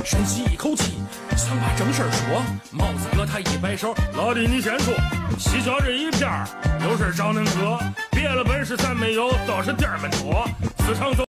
深吸一口气，想把正事儿说。帽子哥他一摆手， 老弟你先说。西郊这一片有事找恁哥，别的本事咱没有，倒是店儿们多。自常走。